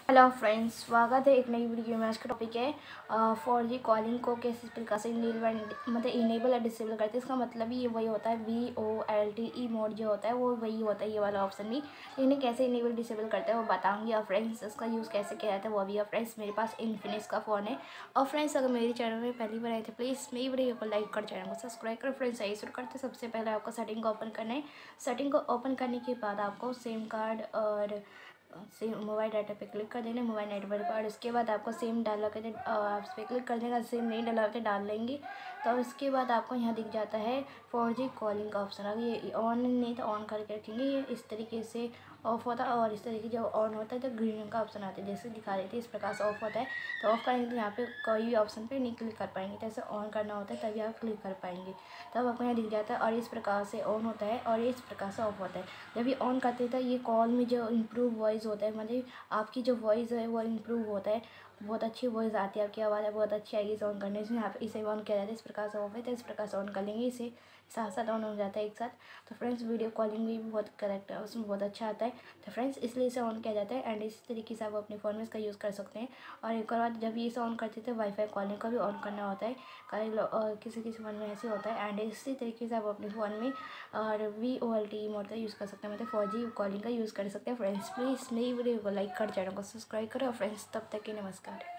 Hello friends, स्वागत है एक नई वीडियो में। आज का टॉपिक है 4G कॉलिंग को किस प्रकार से इनेबल या डिसेबल करते हैं। इसका मतलब ही वही होता है VoLTE मोड जो होता है वो वही होता है, ये वाला ऑप्शन भी। इन्हें कैसे इनेबल डिसेबल करते हैं वो बताऊंगी। और फ्रेंड्स इसका यूज़ कैसे किया जाता है वो भी। और फ्रेंड्स मेरे पास इन्फिनिक्स का फ़ोन है। और फ्रेंड्स अगर मेरे चैनल में पहली बार आए थे प्लीज़ मेरी वीडियो को लाइक कर, चैनल को सब्सक्राइब कर। फ्रेंड्स यही शुरू करते सबसे पहले आपको सेटिंग को ओपन करना है। सेटिंग को ओपन करने के बाद आपको सिम कार्ड और सिम मोबाइल डाटा पे क्लिक कर देना, मोबाइल नेटवर्क पर। उसके बाद आपको सिम डाला कर आप उस पर क्लिक कर देगा। सिम नहीं डाला होते डाल लेंगे तो उसके बाद आपको यहाँ दिख जाता है 4G कॉलिंग का ऑप्शन। अब ये ऑन नहीं तो ऑन करके रखेंगे, ये इस तरीके से ऑफ होता है। और इस तरीके जब ऑन होता है तो ग्रीन रंग का ऑप्शन आता है, जैसे दिखा देते हैं इस प्रकार से ऑफ होता है। तो ऑफ करेंगे तो यहाँ पे कोई भी ऑप्शन पे नहीं क्लिक कर पाएंगे, जैसे ऑन करना होता है तभी आप क्लिक कर पाएंगे। तब आपको यहाँ दिख जाता है और इस प्रकार से ऑन होता है और इस प्रकार से ऑफ होता है। जब ये ऑन करते हैं तो ये कॉल में जो इम्प्रूव वॉइस होता है, मतलब आपकी जो वॉइस है वो इम्प्रूव होता है, बहुत अच्छी वॉइस आती है, आपकी आवाज़ है बहुत अच्छी आएगी इसे ऑन करने से। यहाँ पे इसे ऑन किया जाता है, इस प्रकार से ऑफ है तो इस प्रकार से ऑन कर लेंगे, इसे साथ साथ ऑन हो जाता है एक साथ। तो फ्रेंड्स वीडियो कॉलिंग भी बहुत करेक्ट है, उसमें बहुत अच्छा आता है। तो फ्रेंड्स इसलिए इसे ऑन किया जाता है एंड इस तरीके से आप अपने फ़ोन में इसका यूज़ कर सकते हैं। और एक और बात, जब ये इसे ऑन करते थे वाईफाई कॉलिंग का भी ऑन करना होता है, किसी किसी फ़ोन में ऐसे होता है। एंड इसी तरीके से आप अपने फ़ोन में और VoLTE मोड का यूज़ कर सकते हैं, मतलब 4G कॉलिंग का यूज़ कर सकते हैं। फ्रेंड्स प्लीज़ मेरी वीडियो को लाइक कर, चैनल को सब्सक्राइब करें। और फ्रेंड्स तब तक के नमस्कार।